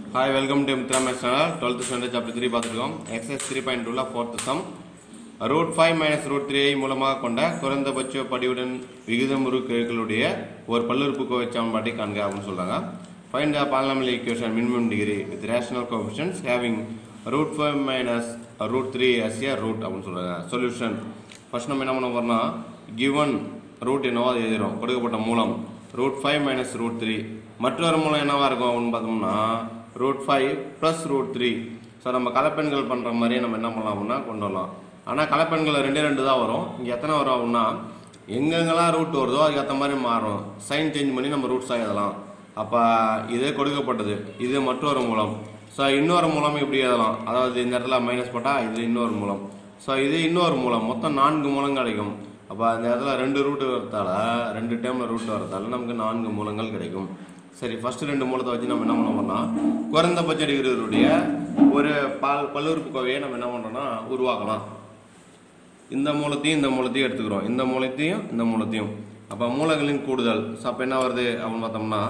Hi, welcome to Mitra Maths channel. 12th standard chapter 3 பார்த்துருக்கோம். Exercise 3.2 ல 4th sum. root 5 minus root 3 ஐ மூலமாக கொண்ட குறைந்தபட்ச படியுடன் விகிதமுறு கெழுக்களுடைய ஒரு பல்லுறுப்புக்கோவை சமன்பாட்டை காண்க அப்படின்னு சொல்றாங்க. Find the polynomial equation minimum degree with rational coefficients having root 5 minus root 3 as a root அப்படின்னு சொல்றாங்க. Solution. First நம்ம என்ன பண்ண போறோம்னா given root என்னவோ அது எழுதுறோம். கொடுக்கப்பட்ட மூலம் root 5 minus root 3 மற்றொரு மூலம் என்னவா இருக்கும் அப்படின்னு பார்த்தோம்னா root 5 plus root 3. ஸோ நம்ம கலப்பெண்கள் பண்ணுற மாதிரியே நம்ம என்ன பண்ணலாம் அப்படின்னா கொண்டு வரலாம். ஆனால் கலப்பெண்கள் ரெண்டு தான் வரும். இங்கே எத்தனை வரும் அப்படின்னா எங்கெங்கெல்லாம் ரூட் வருதோ அதுக்கு ஏற்ற மாதிரி மாறும். சைன் சேஞ்ச் பண்ணி நம்ம ரூட்ஸாக எழுதலாம். அப்போ இது கொடுக்கப்பட்டது, இது மற்றொரு மூலம். ஸோ இன்னொரு மூலம் இப்படி எழுதலாம். அதாவது இந்த இடத்துல மைனஸ் போட்டால் இது இன்னொரு மூலம். ஸோ இது இன்னொரு மூலம். மொத்தம் 4 மூலம் கிடைக்கும். அப்போ அந்த இடத்துல 2 ரூட் வரதால 2 டைமில் ரூட் வரதால நமக்கு 4 மூலங்கள் கிடைக்கும். சரி, ஃபர்ஸ்ட் 2 மூலத்தை வச்சு நம்ம என்ன பண்ண போறோம்னா குறைந்தபட்ச டிகிரியுடைய ஒரு பல்லுறுப்புக்கோவையை நம்ம என்ன பண்றோம்னா உருவாக்கலாம். இந்த மூலத்தையும் எடுத்துக்கிறோம். இந்த மூலத்தையும் அப்ப மூலங்களின் கூடுதல். அப்ப என்ன வருது அப்படின்னு பார்த்தோம்னா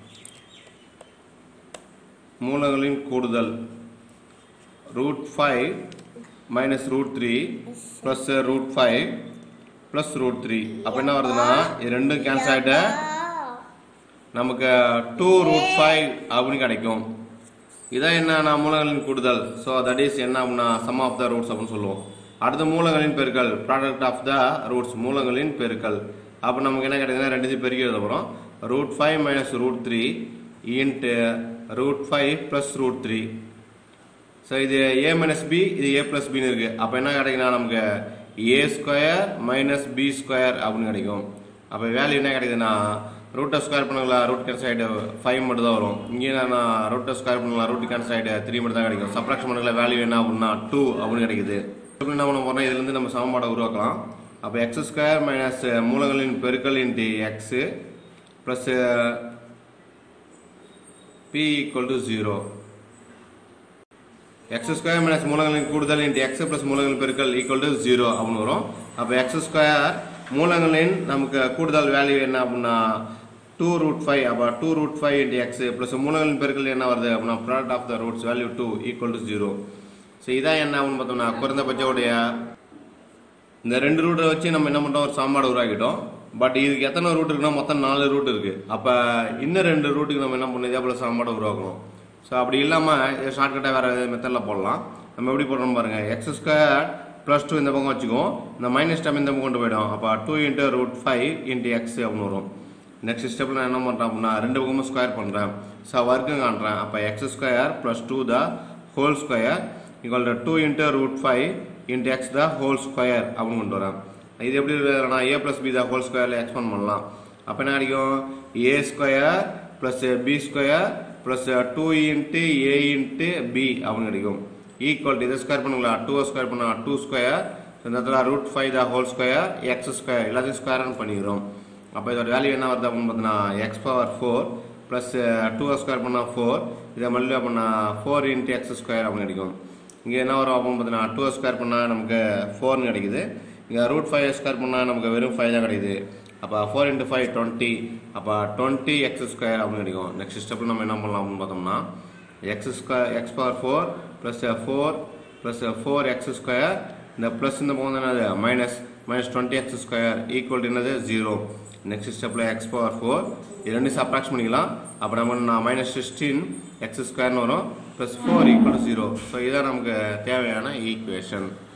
மூலங்களின் கூடுதல் root 5 minus root 3 plus root 5 plus root 3. அப்ப என்ன வருதுன்னா இது ரெண்டும் கேன்சல் ஆயிட்டு நமக்கு 2 root 5 அப்படின்னு கிடைக்கும். இதான் என்ன மூலங்களின் கூடுதல். ஸோ தட் இஸ் என்ன அப்படின்னா சம் ஆஃப் த ரூட்ஸ் அப்படின்னு சொல்லுவோம். அடுத்த மூலங்களின் பெருக்கல், ப்ராடக்ட் ஆஃப் த ரூட்ஸ், மூலங்களின் பெருக்கல். அப்போ நமக்கு என்ன கிடைக்குதுன்னா ரெண்டுத்தையும் பெருக்கி எழுத போகிறோம். root 5 minus root 3 into root 5 plus root 3. So இது a minus b, இது a plus b இருக்கு. அப்போ என்ன கிடைக்குன்னா நமக்கு a square minus b square அப்படின்னு கிடைக்கும். அப்போ வேல்யூ என்ன கிடைக்குதுன்னா ரூட்டை ஸ்கொயர் பண்ணலாம், ரூட் கேன்சல் ஆகிட்டு 5 மட்டும் தான் வரும். இங்கே நான் ரூட்டை ஸ்கொயர் பண்ணலாம், ரூட் கேன்சல் ஆகிட்டு 3 மட்டும் தான் கிடைக்கும். சப்ராக்ஷன் பண்ணல வேல்யூ என்ன அப்படின்னா 2 அப்படின்னு கிடைக்குது. என்ன பண்ண போறோம்னா இதுலேருந்து நம்ம சமன்பாடை உருவாக்கலாம். அப்போ எக்ஸ் ஸ்கொயர் மைனஸ் மூலங்களின் பெருக்கல் into X plus B equal to 0. X square minus மூலங்களின் கூடுதல் இன்ட்டு எக்ஸ் ப்ளஸ் மூலங்களின் பெருக்கல் ஈக்குவல் டு 0 அப்படின்னு வரும். அப்போ எக்ஸ் ஸ்கொயர் மூலங்களின் நமக்கு கூடுதல் வேல்யூ என்ன அப்படின்னா 2 root 5. அப்போ 2 root 5 into x ப்ளஸ் மூலங்களின் பெருக்கல் என்ன வருது அப்படின்னா product of the roots value 2 equal to 0. So இதான் என்ன அப்படின்னு பார்த்தோம்னா குறைந்தபட்சோடைய இந்த 2 ரூட்டை வச்சு நம்ம என்ன பண்ணுறோம் ஒரு சமன்பாடு உருவாக்கிட்டோம். பட் இதுக்கு எத்தனை ரூட் இருக்குன்னா மொத்தம் 4 ரூட் இருக்குது. அப்போ இன்னும் 2 ரூட்டுக்கு நம்ம என்ன பண்ணணும் இதே போல் சமன்பாடு உருவாக்கணும். ஸோ அப்படி இல்லாமல் ஷார்ட்கட்டாக வேறு மெத்தடில் போடலாம். நம்ம எப்படி போடுறோம் பாருங்கள். எக்ஸ் ஸ்கொயர் ப்ளஸ் 2 இந்த பக்கம் வச்சுக்குவோம், இந்த மைனஸ் டைம் இந்த பக்கம் கொண்டு போயிடும். அப்போ 2 into root 5 into x அப்படின்னு வரும். நெக்ஸ்ட் ஸ்டெப்பில் நான் என்ன பண்ணுறேன் அப்படின்னா 2 பக்கமும் ஸ்கொயர் பண்ணுறேன். ஸோ வர்க்கம் காண்றேன். அப்போ X square plus 2 the whole square equal to 2 into root 5 into x the whole square அப்படின்னு கொண்டு வரேன். இது எப்படி இருக்குன்னா a plus B the whole ஸ்கொயரில் எக்ஸ்பேண்ட் பண்ணலாம். அப்போ என்ன கிடைக்கும் a square plus b square plus 2 into a into b அப்படின்னு கிடைக்கும். ஈக்குவல் டு இதை ஸ்கொயர் பண்ணுங்களா 2 ஸ்கொயர் பண்ணா 2 ஸ்கொயர், இந்த இடத்துல root 5 the whole square x square எல்லாத்தையும் ஸ்கொயர் பண்ணிக்கிறோம். அப்போ இதோட வேல்யூ என்ன வருது அப்படின்னு பார்த்தீங்கன்னா x பவர் 4 ப்ளஸ் 2 ஸ்கொயர் பண்ணால் 4, இதை மல்டிப்ளை பண்ணால் 4 into x ஸ்கொயர் அப்படின்னு கிடைக்கும். இங்கே என்ன வரும் அப்படின்னு பார்த்தீங்கன்னா 2 ஸ்கொயர் பண்ணால் நமக்கு 4னு கிடைக்குது. இங்கே root 5 ஸ்கொயர் பண்ணால் நமக்கு வெறும் 5 தான் கிடைக்குது. அப்போ 4 into 5 20. அப்போ 20 x ஸ்கொயர் அப்படின்னு கிடைக்கும். நெக்ஸ்ட் ஸ்டெப்பில் நம்ம என்ன பண்ணலாம் அப்படின்னு பார்த்தோம்னா x power 4 plus 4 plus 4x square, இந்த ப்ளஸ் இந்த பக்கம் என்னது minus 20x square equal to என்னது 0. நெக்ஸ்ட் ஸ்டெப்பில் x பவர் 4 இது ரெண்டு சப்ராக்ஷன் பண்ணிக்கலாம். அப்போ நம்ம மைனஸ் 16x ஸ்கொயர்னு வரும் ப்ளஸ் 4 ஈக்குவல் டு 0. ஸோ இதான் நமக்கு தேவையான ஈக்குவேஷன்.